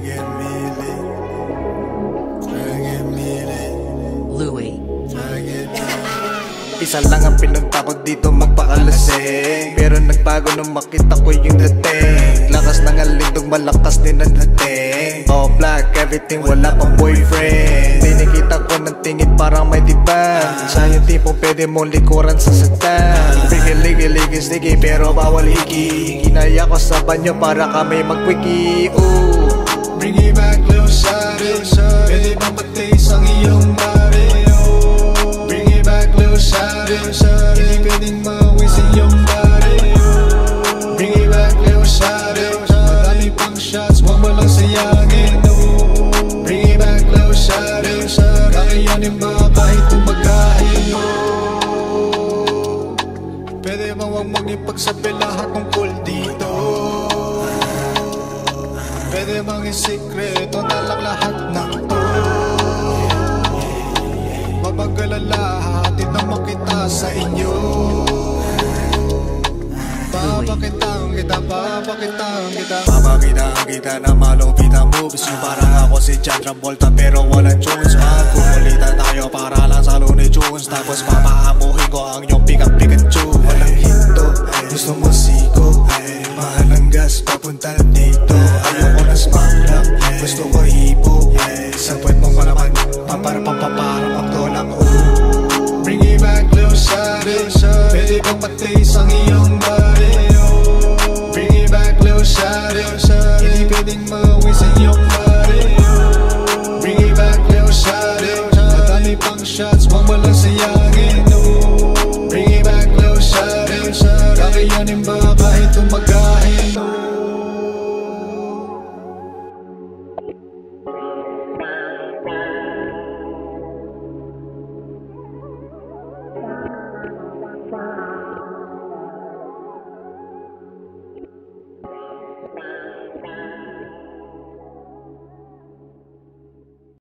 Louie. Isa lang ang pinunta ko dito, magpakalasing. Pero nagbago nung makita ko yung dating. Lakas ng alindog, malakas din ang dating. All black, everything, wala pang boyfriend. Tinikita ko ng tingin parang may diban. Siya yung tipong pwede mong likuran sa satan. Ligi, sticky, pero bawal hiki. Kinaya ko sa banyo para kami mag-wiki. Bring it back, little shawty. Pwede bang pataste ang iyong body? Bring it back, little shawty. Hindi pwedeng mauwi sa iyong body. Bring it back, little shawty. Madami pang shots, huwag mo lang sayangin. Bring it back, little shawty. Kakayanin ba kahit tumagain? Pwede bang huwag mag-ipagsabi lahat tungkol dito? Pwede bang isikreto na lang lahat ng to? Mapag-alala, hatid na makita sa inyo. Papakitang kita Papakitang kita na malupit ang moves. Yung parang ako si John Travolta pero walang tunes. Magkukulitan tayo para lang sa Looney Tunes. Tapos papaamuhin ko ang iyong Pikachu. Walang hinto, gusto mo siko. Mahal ang gas, papunta dito. Ayoko na smack lang, gusto ko hipo. Sa puwet mo pa naman, pagdolang. Bring it back, little shawty. Pwede bang pataste ang iyong body? Bring it back, little shawty. Hindi pwedeng mauwi sa iyong body. Bring it back, little shawty. Madami pang shots, huwag mo lang sayangin. Bring it back, little shawty. Kakayanin ba kahit tumagain?